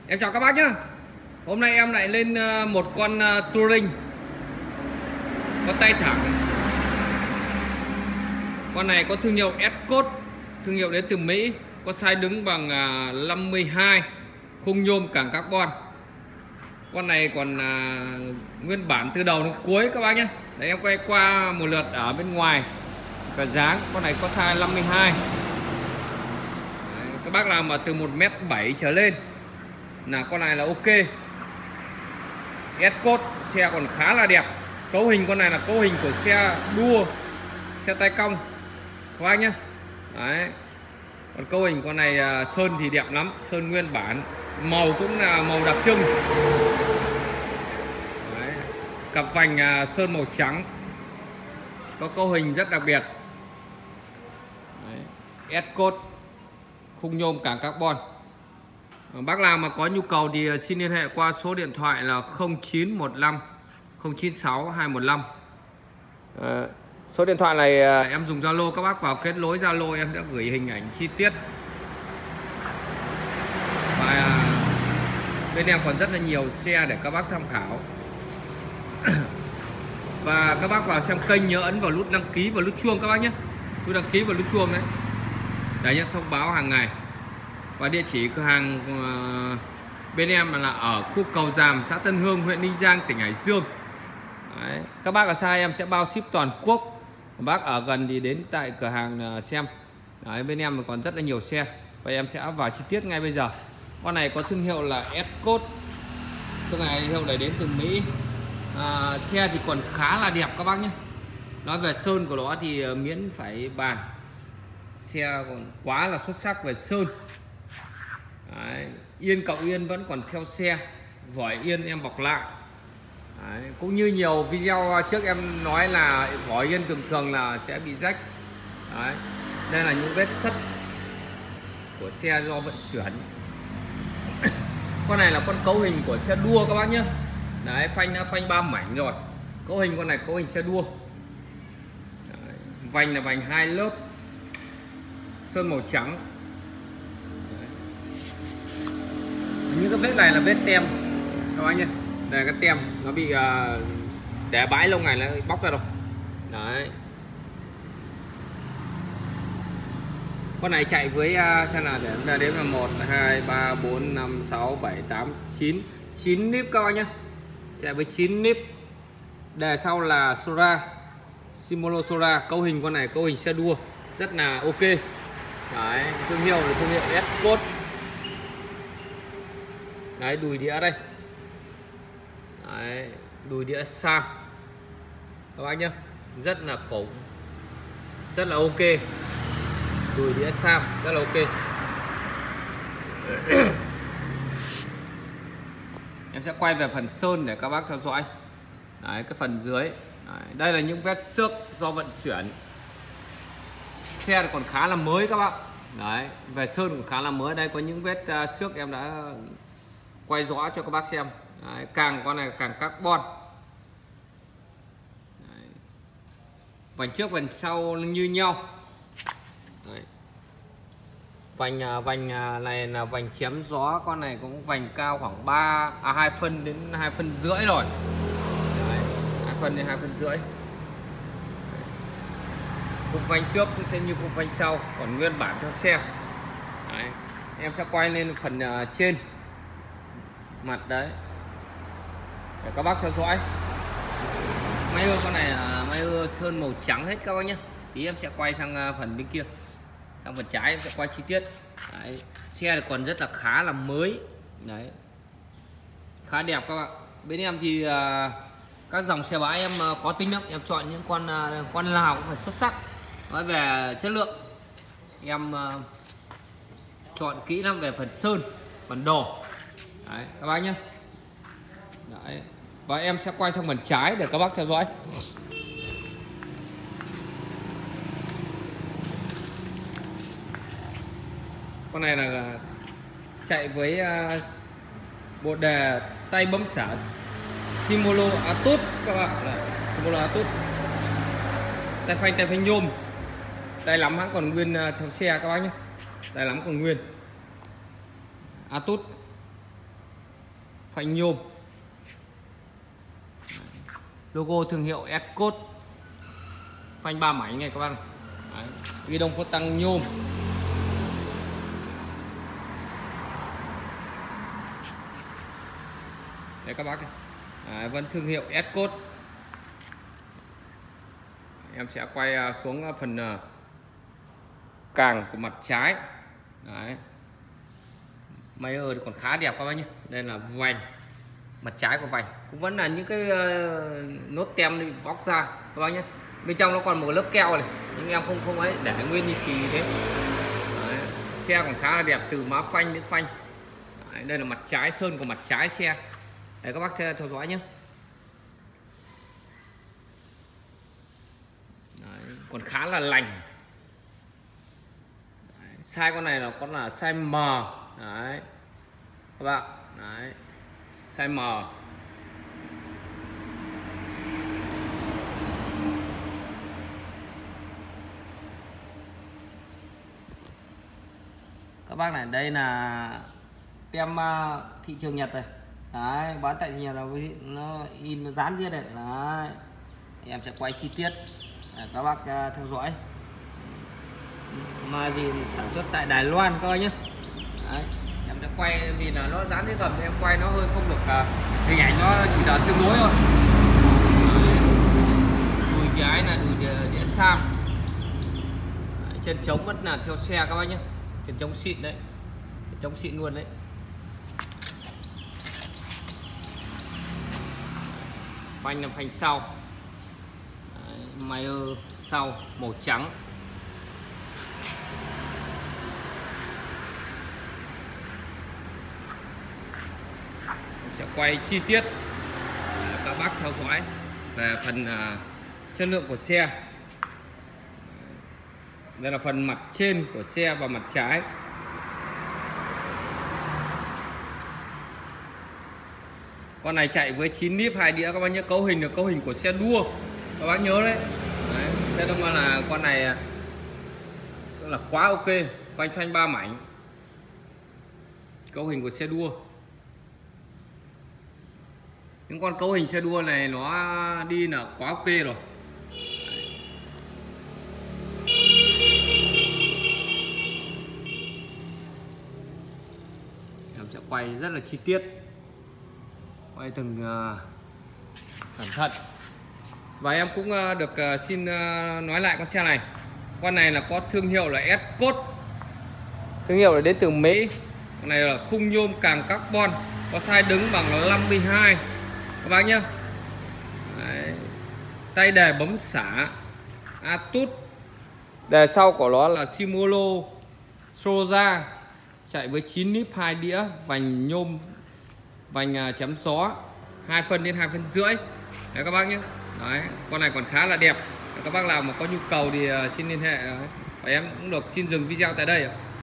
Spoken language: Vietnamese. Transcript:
Em chào các bác nhé. Hôm nay em lại lên một con Touring có tay thẳng. Con này có thương hiệu S-Code, thương hiệu đến từ Mỹ, có size đứng bằng 52, khung nhôm cảng carbon. Con này còn nguyên bản từ đầu đến cuối các bác nhé. Đấy, em quay qua một lượt ở bên ngoài và dáng. Con này có size 52. Đấy, các bác nào mà từ 1m7 trở lên là con này là ok. S-Code, xe còn khá là đẹp. Cấu hình con này là cấu hình của xe đua, xe tay cong các bác nhé. Đấy. Còn cấu hình con này sơn thì đẹp lắm, sơn nguyên bản, màu cũng là màu đặc trưng. Đấy. Cặp vành sơn màu trắng, có cấu hình rất đặc biệt. S-Code, khung nhôm cảng carbon. Bác nào mà có nhu cầu thì xin liên hệ qua số điện thoại là 0915 096 215. Số điện thoại này em dùng Zalo, các bác vào kết nối Zalo em sẽ gửi hình ảnh chi tiết. Và bên em còn rất là nhiều xe để các bác tham khảo. Và các bác vào xem kênh nhớ ấn vào nút đăng ký và nút chuông các bác nhé. Nút đăng ký và nút chuông đấy. Để nhận thông báo hàng ngày. Và địa chỉ cửa hàng bên em là ở khu Cầu Giàm, xã Tân Hương, huyện Ninh Giang, tỉnh Hải Dương. Đấy. Các bác ở xa em sẽ bao ship toàn quốc. Bác ở gần thì đến tại cửa hàng xem. Đấy, bên em còn rất là nhiều xe và em sẽ vào chi tiết ngay bây giờ. Con này có thương hiệu là S-Code, thương hiệu này đến từ Mỹ. Xe thì còn khá là đẹp các bác nhé. Nói về sơn của nó thì miễn phải bàn. Xe còn quá là xuất sắc về sơn. Đấy, yên cộng yên vẫn còn theo xe, vỏ yên em bọc lại. Đấy, cũng như nhiều video trước em nói là vỏ yên thường là sẽ bị rách. Đấy, đây là những vết sắt của xe do vận chuyển. Con này là con cấu hình của xe đua các bác nhé. Đấy, phanh đã phanh 3 mảnh rồi. Cấu hình con này cấu hình xe đua. Đấy, vành là vành 2 lớp, sơn màu trắng. Những cái vết này là vết tem các bác nhé. Đây, cái tem nó bị để bãi lâu ngày nó bóc ra đâu. Đấy. Con này chạy với xem nào để đếm là 1 2 3 4 5 6 7 8 9 níp các bác nhé. Chạy với 9 níp. Đề sau là Sora, Shimano Sora. Cấu hình con này cấu hình xe đua rất là ok. Đấy, thương hiệu là thương hiệu S-Code. Đấy, đùi đĩa đây. Đấy, đùi đĩa sam các bác nhé, rất là khủng, rất là ok. Đùi đĩa sam rất là ok. Em sẽ quay về phần sơn để các bác theo dõi. Đấy, cái phần dưới. Đấy, đây là những vết xước do vận chuyển. Xe còn khá là mới các bác. Đấy, về sơn cũng khá là mới. Đây có những vết xước em đã quay rõ cho các bác xem. Đấy, càng con này càng carbon. Đấy. Vành trước vành sau như nhau. Đấy. Vành này là vành chém gió. Con này cũng vành cao khoảng 2 phân đến 2 phân rưỡi rồi. Đấy, 2 phân đến 2 phân rưỡi. Cục vành trước cũng thế như cục vành sau, còn nguyên bản theo xe. Đấy. Em sẽ quay lên phần trên mặt đấy để các bác theo dõi. Máy ưa con này là máy ưa sơn màu trắng hết các bác nhé. Tí em sẽ quay sang phần bên kia, sang phần trái em sẽ quay chi tiết. Đấy. Xe thì còn rất là khá là mới. Đấy, khá đẹp các bạn. Bên em thì các dòng xe bãi em khó tính lắm. Em chọn những con nào cũng phải xuất sắc. Nói về chất lượng em chọn kỹ lắm về phần sơn, phần đồ. Đấy, các bác nhé. Đấy. Và em sẽ quay sang phần trái để các bác theo dõi. Con này là chạy với bộ đề tay bấm xả Shimano Atus các bạn. Shimano Atus. Tay phanh nhôm. Tay lắm hãng còn nguyên theo xe các bác nhé. Tay lắm còn nguyên. Atus. phanh nhôm, logo thương hiệu S-Code, phanh 3 mảnh này các bác. Đấy, ghi đông phốt tăng nhôm. Đấy các bác. Vẫn thương hiệu S-Code. Em sẽ quay xuống phần càng của mặt trái. Đấy, máy còn khá đẹp các bác nhé. Đây là vành, mặt trái của vành cũng vẫn là những cái nốt tem bị bóc ra các bác nhé. Bên trong nó còn một lớp keo này, nhưng em không ấy, để nguyên như xì thế. Đấy, xe còn khá là đẹp từ má phanh đến phanh. Đấy, đây là mặt trái, sơn của mặt trái xe. Đấy các bác theo dõi nhé. Đấy, còn khá là lành. Đấy, size con này là size M. Đấy các bạn. Đấy, size M. Các bác này, đây là tem thị trường Nhật này. Đấy, bán tại nhà là nó in nó dán riêng này. Đấy, em sẽ quay chi tiết để các bác theo dõi. Mà gì sản xuất tại Đài Loan các bác nhé. Đấy, em sẽ quay vì là nó dán cái gầm, em quay nó hơi không được, hình ảnh nó chỉ là tương đối thôi. Đùi trái là đùi đĩa sam. Đấy, chân trống vẫn là theo xe các bác nhé, chân trống xịn đấy, chân trống xịn luôn đấy. Phanh là phanh sau. Mayer sau màu trắng. Sẽ quay chi tiết các bác theo dõi về phần chất lượng của xe. Đây là phần mặt trên của xe và mặt trái. Con này chạy với 9 níp 2 đĩa các bác nhớ. Cấu hình là cấu hình của xe đua, các bác nhớ đấy. Đấy, đây là con này là quá ok, phanh 3 mảnh, cấu hình của xe đua. Những con cấu hình xe đua này nó đi là quá ok rồi. Em sẽ quay rất là chi tiết, quay từng cẩn thận. Và em cũng được xin nói lại con xe này. Con này là có thương hiệu là S-Code, thương hiệu là đến từ Mỹ. Con này là khung nhôm càng carbon, có size đứng bằng 52 các bác nhé. Đấy, tay đề bấm xả Atus. Đề sau của nó là Shimano Soja, chạy với 9 níp 2 đĩa, vành nhôm, vành chấm gió 2 phân đến 2 phân rưỡi. Đấy các bác nhé. Đấy, con này còn khá là đẹp. Các bác nào mà có nhu cầu thì xin liên hệ. Và em cũng được xin dừng video tại đây.